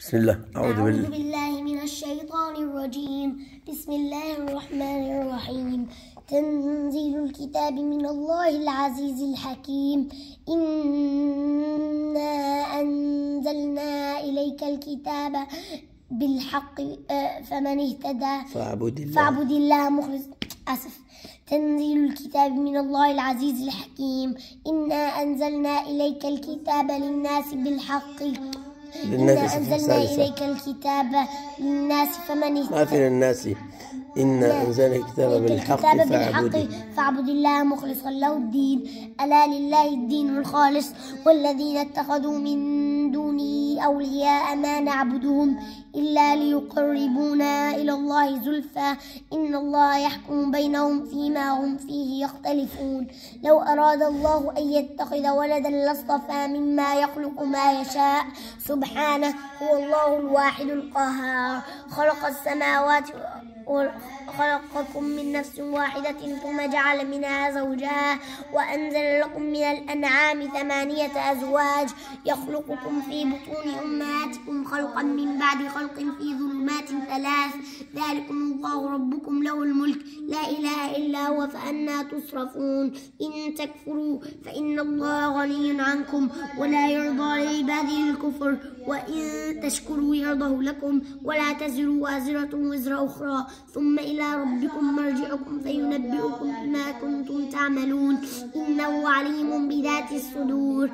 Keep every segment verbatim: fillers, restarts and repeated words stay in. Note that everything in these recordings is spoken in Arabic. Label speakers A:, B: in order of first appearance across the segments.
A: بسم الله. أعوذ,
B: أعوذ
A: بالله.
B: بالله من الشيطان الرجيم. بسم الله الرحمن الرحيم. تنزيل الكتاب من الله العزيز الحكيم. إنا أنزلنا إليك الكتاب بالحق فمن اهتدى
A: فاعبد الله
B: فاعبد الله مخلص أسف تنزيل الكتاب من الله العزيز الحكيم. إنا أنزلنا إليك الكتاب للناس بالحق إنا أنزلنا إليك الكتاب للناس فمن اهتدى
A: ما في للناس. إنا أنزلنا الكتاب بالحق فاعبد
B: فاعبد الله مخلصا له الدين. ألا لله الدين الخالص والذين اتخذوا من دونه أولياء ما نعبدهم إلا ليقربونا إلى الله زلفى إن الله يحكم بينهم فيما هم فيه يختلفون. لو أراد الله أن يتخذ ولدا لاصطفى مما يخلق ما يشاء سبحانه هو الله الواحد القهار. خلق السماوات وخلقكم من نفس واحدة ثم جعل منها زوجها وأنزل لكم من الأنعام ثمانية أزواج يخلقكم في بطون أمهاتكم خلقا من بعد خلق في ظلمات ثلاث ذلكم الله ربكم له الملك لا إله إلا هو فأنى تصرفون. إن تكفروا فإن الله غني عنكم ولا يرضى لعباده الكفر وإن تشكروا يرضه لكم ولا تزر وازرة وزر أخرى ثم إلى ربكم مرجعكم فينبئكم بما كنتم تعملون إنه عليم بذات الصدور.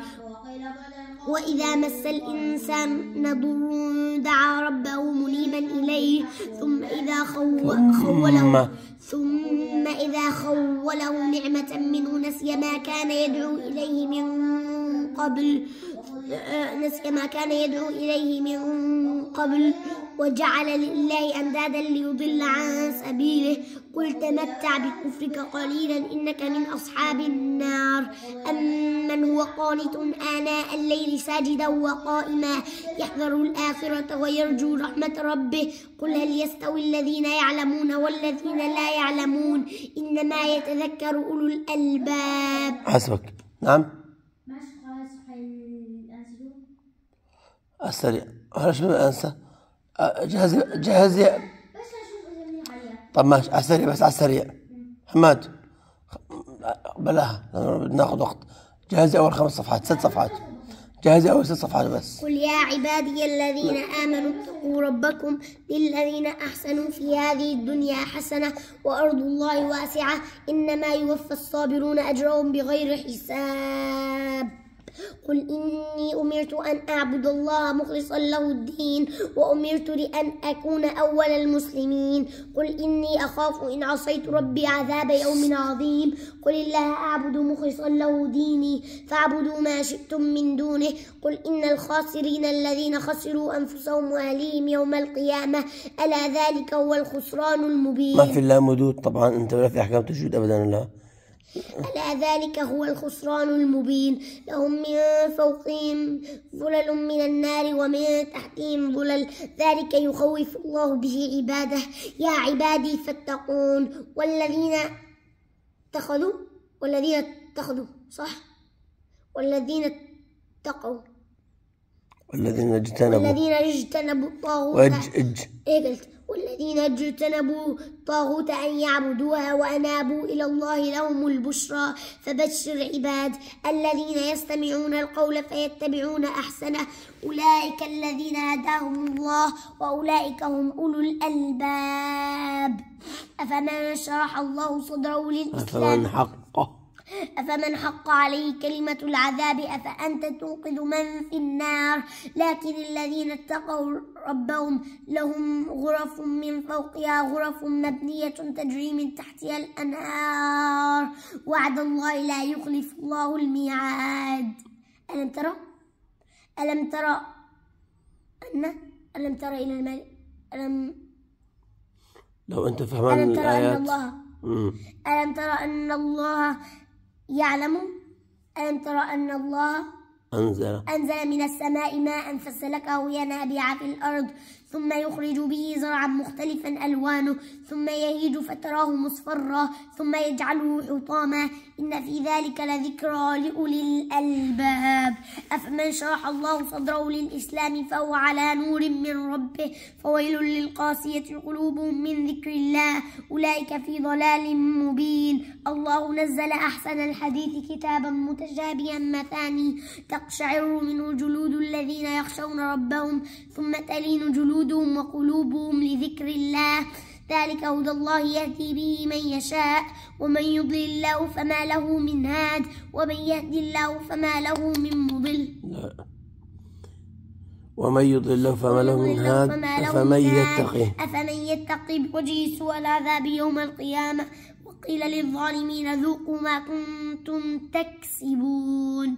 B: وإذا مس الإنسان ضر دعا ربه منيبا إليه ثم إذا خوله ثم إذا خوله نعمة منه نسي ما كان يدعو إليه من قبل نسي ما كان يدعو إليه من قبل وجعل لله أندادا ليضل عن سبيله قل تمتع بكفرك قليلا إنك من أصحاب النار. أمن هو قانت آناء الليل ساجدا وقائما يحذر الآخرة ويرجو رحمة ربه قل هل يستوي الذين يعلمون والذين لا يعلمون إنما يتذكر أولو الألباب.
A: حسبك. نعم السريع. هلا شنو أنسى؟ جهز جهز طب ماشي على السريع بس على السريع. حماد بلاها ناخذ وقت. جهزي أول خمس صفحات ست صفحات. جهزي أول ست صفحات بس.
B: قل يا عبادي الذين آمنوا اتقوا ربكم للذين أحسنوا في هذه الدنيا حسنة وأرض الله واسعة إنما يوفى الصابرون أجرهم بغير حساب. قل إني أمرت أن أعبد الله مخلصا له الدين وأمرت لأن أكون أول المسلمين. قل إني أخاف إن عصيت ربي عذاب يوم عظيم. قل الله أعبد مخلصا له ديني فاعبدوا ما شئتم من دونه. قل إن الخاسرين الذين خسروا أنفسهم وأهليهم يوم القيامة ألا ذلك هو الخسران المبين.
A: ما في الله مدود طبعا أنت ولا في أحكام تجود أبدا. لا
B: ألا ذلك هو الخسران المبين. لهم من فوقهم ظلل من النار ومن تحتهم ظلل ذلك يخوف الله به عباده يا عبادي فاتقون. والذين اتخذوا والذين اتخذوا صح والذين اتقوا
A: والذين اجتنبوا
B: والذين اجتنبوا الطاغوت إيه قلت والذين اجتنبوا الطاغوت أن يعبدوها وأنابوا إلى الله لهم البشرى فبشر عباد الذين يستمعون القول فيتبعون أحسنه أولئك الذين هداهم الله وأولئك هم أولو الألباب. أفمن شرح الله صدره للإسلام
A: أفمن حقه
B: أفمن حق عليه كلمة العذاب أفأنت تنقذ من في النار. لكن الذين اتقوا ربهم لهم غرف من فوقها غرف مبنية تجري من تحتها الأنهار وعد الله لا يخلف الله الميعاد. ألم ترى ألم ترى أن ألم ترى إلى الملك ألم
A: لو أنت فهمان
B: ألم ترى
A: الآيات
B: أن الله ألم ترى أن الله يعلم ألم ترى أن الله
A: أنزل
B: أنزل من السماء ماء فسلكه ينابيع في الأرض ثم يخرج به زرعا مختلفا ألوانه ثم يهيج فتراه مصفرا ثم يجعله حطاما إن في ذلك لذكرى لأولي الألباب أفمن شرح الله صدره للإسلام فهو على نور من ربه فويل للقاسية قلوبهم من ذكر الله أولئك في ضلال مبين الله نزل أحسن الحديث كتابا متشابها مثاني تقشعر منه جلود الذين يخشون ربهم ثم تلين جلودهم وقلوبهم لذكر الله ذلك هدى الله يهدي به من يشاء ومن يضلل الله فما له من هاد ومن يهدي الله فما له من مضل
A: ومن يضلل الله فما له من هاد أفمن يتقي
B: أفمن يتقي بوجهه سوء العذاب يوم القيامة وقيل للظالمين ذوقوا ما كنتم تكسبون.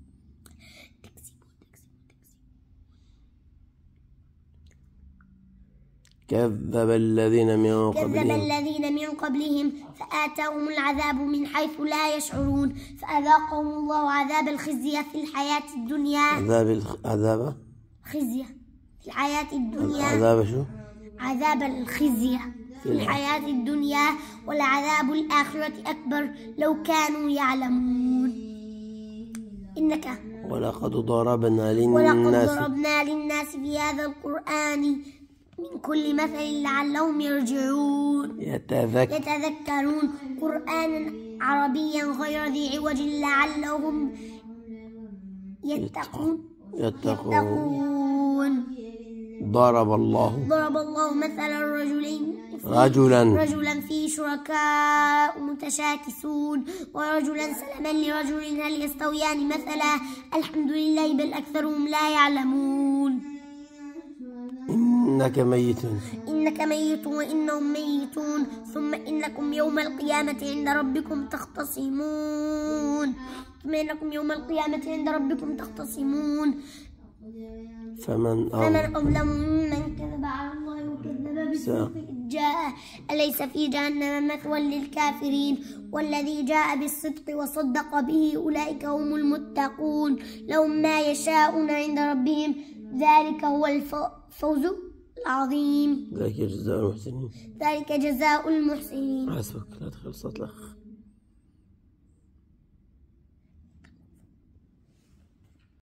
A: كذب الذين من قبلهم
B: كذب الذين من قبلهم فآتاهم العذاب من حيث لا يشعرون فأذاقهم الله عذاب الخزي في الحياة الدنيا
A: عذاب عذاب
B: خزي في الحياة الدنيا
A: عذاب شو؟
B: عذاب الخزي في الحياة الدنيا ولعذاب الآخرة أكبر لو كانوا يعلمون. إنك
A: ولقد ضربنا للناس
B: ولقد ضربنا للناس في هذا القرآن من كل مثل لعلهم يرجعون
A: يتذكر
B: يتذكرون قرآنا عربيا غير ذي عوج لعلهم يتقون
A: يتقون ضرب الله
B: ضرب الله مثلا رجلين
A: رجلا
B: رجلا فيه شركاء متشاكسون ورجلا سلما لرجل هل يستويان مثلا الحمد لله بل أكثرهم لا يعلمون.
A: إنك ميت
B: إنك ميت وإنهم ميتون ثم إنكم يوم القيامة عند ربكم تختصمون ثم إنكم يوم القيامة عند ربكم تختصمون
A: فمن
B: فمن أظلم ممن كذب على الله وكذب بالصدق إذ جاء أليس في جهنم مثوى للكافرين والذي جاء بالصدق وصدق به أولئك هم المتقون لهم ما يشاءون عند ربهم ذلك هو الفوز العظيم.
A: ذلك جزاء المحسنين
B: ذلك جزاء المحسنين.
A: حسبك لا تخلصت لك.